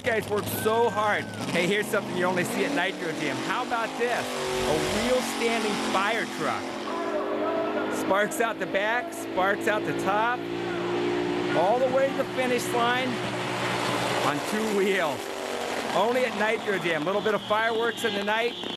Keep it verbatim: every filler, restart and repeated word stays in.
guys work so hard. Hey, here's something you only see at Nitro Jam. How about this? A real standing fire truck. Sparks out the back, sparks out the top, all the way to the finish line on two wheels. Only at Nitro Jam. A little bit of fireworks in the night.